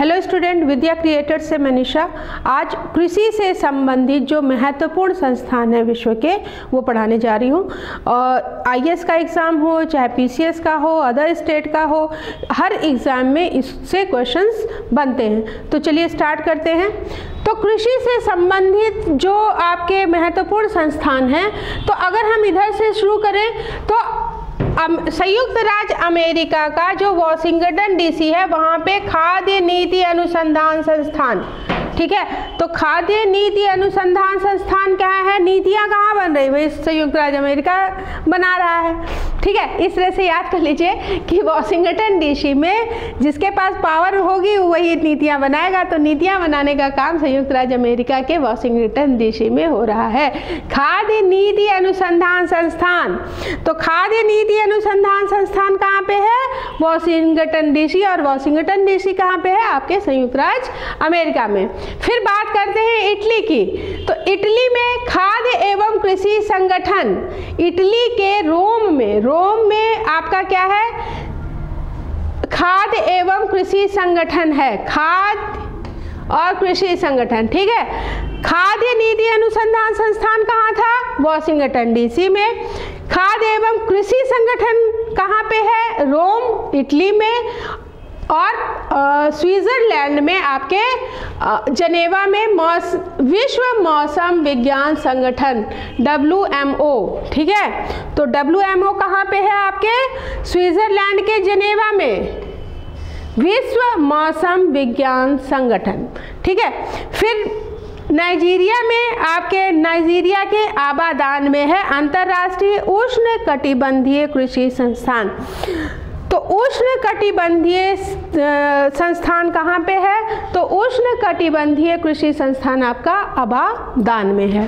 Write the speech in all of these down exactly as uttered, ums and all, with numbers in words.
Hello student, विद्या creators से मनीषा। आज कृषि से संबंधित जो महत्वपूर्ण संस्थान है विश्व के, वो पढ़ाने जा रही हूँ। और आई ए एस का एग्ज़ाम हो, चाहे पी सी एस का हो, अदर स्टेट का हो, हर एग्ज़ाम में इससे क्वेश्चंस बनते हैं। तो चलिए स्टार्ट करते हैं। तो कृषि से संबंधित जो आपके महत्वपूर्ण संस्थान हैं, तो अगर हम इधर से शुरू करें तो संयुक्त राज्य अमेरिका का जो वॉशिंगटन डी सी है, वहाँ पे खाद्य नीति अनुसंधान संस्थान, ठीक है। तो खाद्य नीति अनुसंधान संस्थान क्या है? नीतियाँ कहाँ बन रही है? संयुक्त राज्य अमेरिका बना रहा है, ठीक है। इस तरह से याद कर लीजिए कि वॉशिंगटन डी सी में जिसके पास पावर होगी वही नीतियाँ बनाएगा। तो नीतियाँ बनाने का काम संयुक्त राज्य अमेरिका के वॉशिंगटन डी सी में हो रहा है। खाद्य नीति अनुसंधान संस्थान, तो खाद्य नीति अनुसंधान संस्थान कहाँ पे है? Washington D C. और वॉशिंगटन डी सी कहाँ पे है? आपके संयुक्त राज्य अमेरिका में। फिर बात करते हैं इटली की। तो इटली में खाद्य एवं कृषि संगठन, इटली के रोम में, रोम में आपका क्या है? खाद्य एवं कृषि संगठन है, खाद्य और कृषि संगठन, ठीक है। खाद्य नीति अनुसंधान संस्थान कहाँ था? वॉशिंगटन डी सी में। खाद्य एवं कृषि संगठन कहाँ पे है? रोम, इटली में। और स्विट्जरलैंड में आपके जनेवा में मौस विश्व मौसम विज्ञान संगठन डब्ल्यू एम ओ, ठीक है। तो डब्ल्यू एम ओ कहाँ पे है? आपके स्विट्जरलैंड के जनेवा में, विश्व मौसम विज्ञान संगठन, ठीक है। फिर नाइजीरिया में, आपके नाइजीरिया के आबादान में है अंतर्राष्ट्रीय उष्ण कटिबंधीय कृषि संस्थान। तो उष्ण कटिबंधीय संस्थान कहाँ पे है? तो उष्ण कटिबंधीय कृषि संस्थान आपका आबादान में है।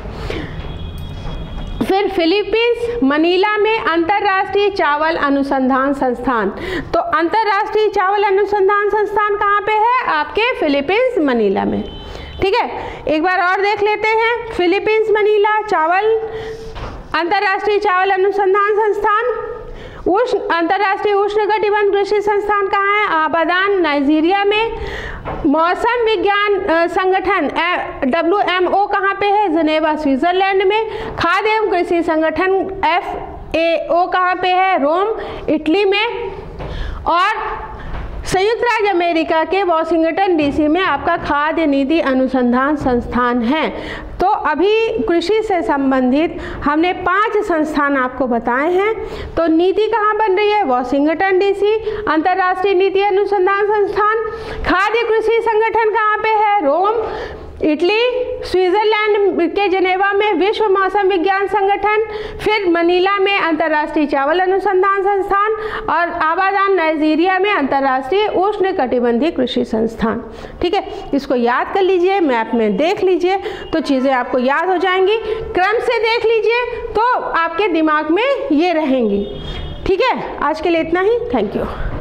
फिर फिलीपींस मनीला में अंतर्राष्ट्रीय चावल अनुसंधान संस्थान। तो अंतर्राष्ट्रीय चावल अनुसंधान संस्थान कहाँ पे है? आपके फिलीपींस मनीला में, ठीक है। एक बार और देख लेते हैं। फिलीपींस मनीला चावल अंतर्राष्ट्रीय चावल अनुसंधान संस्थान। उष्ण अंतर्राष्ट्रीय उष्ण कटिबंध कृषि संस्थान कहाँ है? आबादान, नाइजीरिया में। मौसम विज्ञान संगठन डब्ल्यू एम ओ कहाँ पे है? जनेवा, स्विट्जरलैंड में। खाद्य एवं कृषि संगठन एफ ए ओ कहाँ पे है? रोम, इटली में। और संयुक्त राज्य अमेरिका के वॉशिंगटन डी सी में आपका खाद्य नीति अनुसंधान संस्थान है। तो अभी कृषि से संबंधित हमने पांच संस्थान आपको बताए हैं। तो नीति कहाँ बन रही है? Washington D C. अंतर्राष्ट्रीय नीति अनुसंधान संस्थान। खाद्य कृषि संगठन कहाँ पे है? रोम, इटली। स्विट्जरलैंड के जनेवा में विश्व मौसम विज्ञान संगठन। फिर मनीला में अंतर्राष्ट्रीय चावल अनुसंधान संस्थान। और आबादान, नाइजीरिया में अंतर्राष्ट्रीय उष्ण कटिबंधीय कृषि संस्थान, ठीक है। इसको याद कर लीजिए, मैप में देख लीजिए तो चीज़ें आपको याद हो जाएंगी। क्रम से देख लीजिए तो आपके दिमाग में ये रहेंगी, ठीक है। आज के लिए इतना ही। Thank you.